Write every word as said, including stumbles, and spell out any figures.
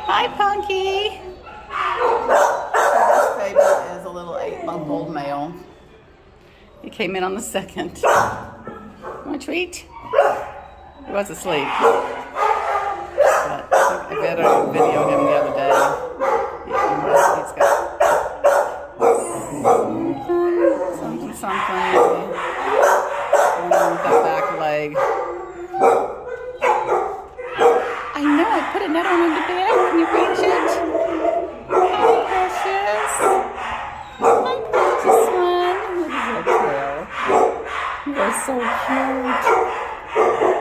Hi, Punky. So this baby is a little eight-month-old male. He came in on the second. Want a treat? He was asleep. But I got a video of him the other day. Yeah, he's got something, something. With that back leg. I know, I put another one on the bed. Can you reach it? Hi, precious. Hi, precious one. Look at that tail. You are so cute.